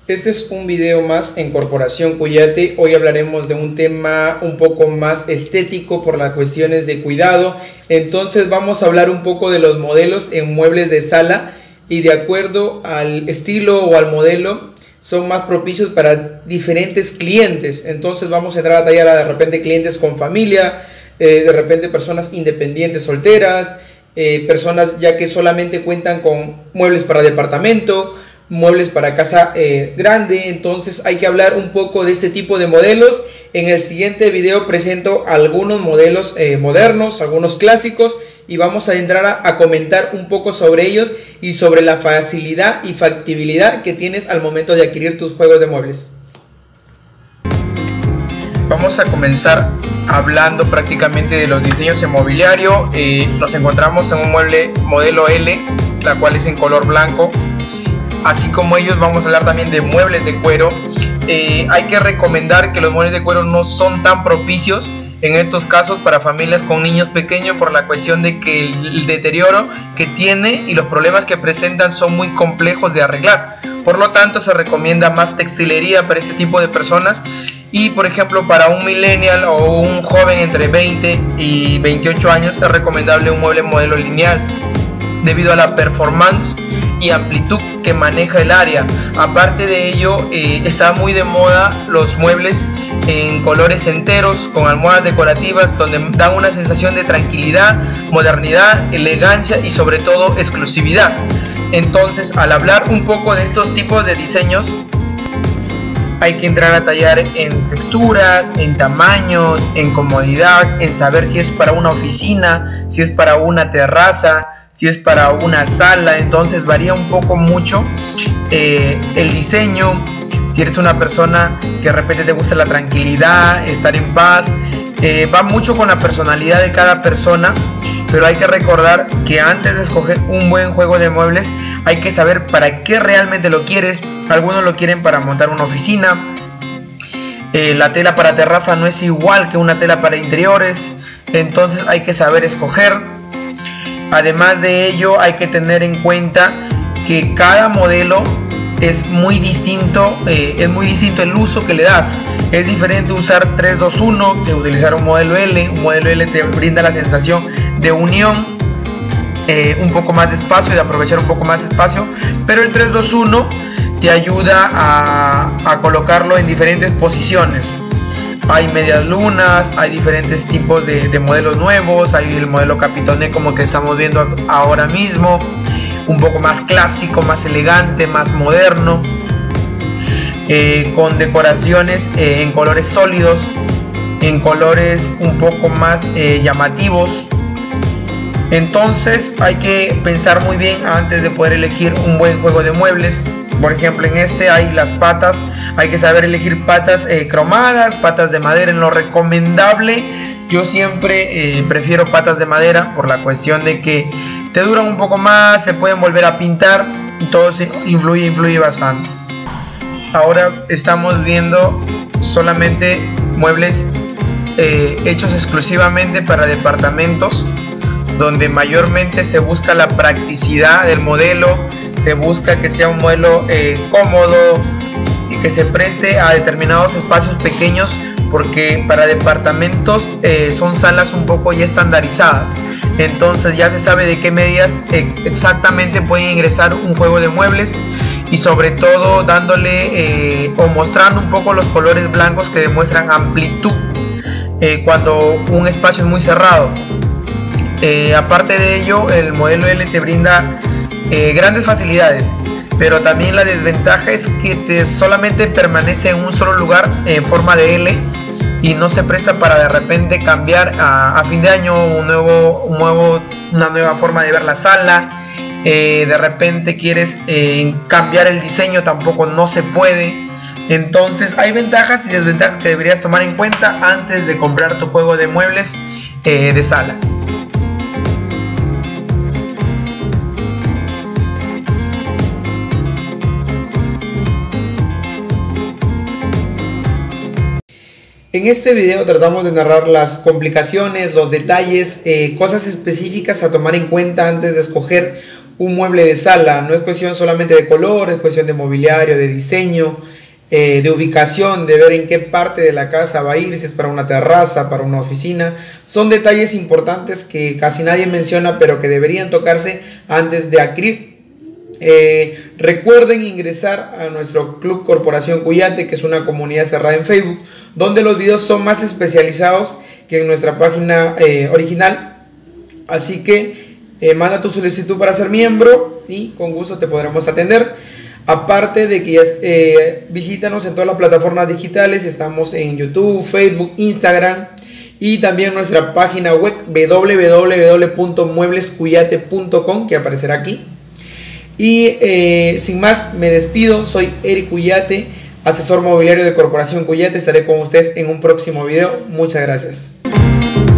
Este es un video más en Corporación Cuyate. Hoy hablaremos de un tema un poco más estético por las cuestiones de cuidado. Entonces vamos a hablar un poco de los modelos en muebles de sala y de acuerdo al estilo o al modelo son más propicios para diferentes clientes. Entonces vamos a entrar a tallar a de repente clientes con familia, de repente personas independientes solteras, personas ya que solamente cuentan con muebles para departamento, muebles para casa grande. Entonces hay que hablar un poco de este tipo de modelos. En el siguiente video presento algunos modelos modernos, algunos clásicos, y vamos a entrar a comentar un poco sobre ellos y sobre la facilidad y factibilidad que tienes al momento de adquirir tus juegos de muebles. Vamos a comenzar hablando prácticamente de los diseños en mobiliario. Nos encontramos en un mueble modelo L, la cual es en color blanco. Así como ellos, vamos a hablar también de muebles de cuero. Hay que recomendar que los muebles de cuero no son tan propicios en estos casos para familias con niños pequeños, por la cuestión de que el deterioro que tiene y los problemas que presentan son muy complejos de arreglar. Por lo tanto, se recomienda más textilería para este tipo de personas. Y por ejemplo, para un millennial o un joven entre 20 y 28 años es recomendable un mueble modelo lineal, debido a la performance y amplitud que maneja el área. Aparte de ello, está muy de moda los muebles en colores enteros con almohadas decorativas, donde dan una sensación de tranquilidad, modernidad, elegancia y sobre todo exclusividad. Entonces, al hablar un poco de estos tipos de diseños, hay que entrar a tallar en texturas, en tamaños, en comodidad, en saber si es para una oficina, si es para una terraza, si es para una sala. Entonces varía un poco mucho el diseño. Si eres una persona que de repente te gusta la tranquilidad, estar en paz, va mucho con la personalidad de cada persona. Pero hay que recordar que antes de escoger un buen juego de muebles hay que saber para qué realmente lo quieres. Algunos lo quieren para montar una oficina. La tela para terraza no es igual que una tela para interiores. Entonces hay que saber escoger. Además de ello, hay que tener en cuenta que cada modelo es muy distinto el uso que le das. Es diferente usar 3-2-1 que utilizar un modelo L. Un modelo L te brinda la sensación de unión, un poco más de espacio, de aprovechar un poco más de espacio, pero el 3-2-1 te ayuda a colocarlo en diferentes posiciones. Hay medias lunas, hay diferentes tipos de modelos nuevos. Hay el modelo Capitone como que estamos viendo ahora mismo, un poco más clásico, más elegante, más moderno, con decoraciones en colores sólidos, en colores un poco más llamativos. Entonces hay que pensar muy bien antes de poder elegir un buen juego de muebles. Por ejemplo, en este hay las patas, hay que saber elegir patas cromadas, patas de madera. En lo recomendable, yo siempre prefiero patas de madera por la cuestión de que te duran un poco más, se pueden volver a pintar, entonces influye bastante. Ahora estamos viendo solamente muebles hechos exclusivamente para departamentos, donde mayormente se busca la practicidad del modelo, se busca que sea un modelo cómodo y que se preste a determinados espacios pequeños, porque para departamentos son salas un poco ya estandarizadas. Entonces ya se sabe de qué medidas exactamente puede ingresar un juego de muebles, y sobre todo dándole o mostrando un poco los colores blancos que demuestran amplitud cuando un espacio es muy cerrado. Aparte de ello, el modelo L te brinda grandes facilidades, pero también la desventaja es que solamente permanece en un solo lugar en forma de L y no se presta para de repente cambiar a fin de año una nueva forma de ver la sala. De repente quieres cambiar el diseño, tampoco no se puede. Entonces hay ventajas y desventajas que deberías tomar en cuenta antes de comprar tu juego de muebles de sala. En este video tratamos de narrar las complicaciones, los detalles, cosas específicas a tomar en cuenta antes de escoger un mueble de sala. No es cuestión solamente de color, es cuestión de mobiliario, de diseño, de ubicación, de ver en qué parte de la casa va a ir, si es para una terraza, para una oficina. Son detalles importantes que casi nadie menciona, pero que deberían tocarse antes de adquirir. Recuerden ingresar a nuestro Club Corporación Cuyate, que es una comunidad cerrada en Facebook, donde los videos son más especializados que en nuestra página original. Así que manda tu solicitud para ser miembro y con gusto te podremos atender. Aparte de que visítanos en todas las plataformas digitales. Estamos en YouTube, Facebook, Instagram y también nuestra página web www.mueblescuyate.com, que aparecerá aquí. Y sin más, me despido. Soy Eric Cuyate, asesor mobiliario de Corporación Cuyate. Estaré con ustedes en un próximo video. Muchas gracias.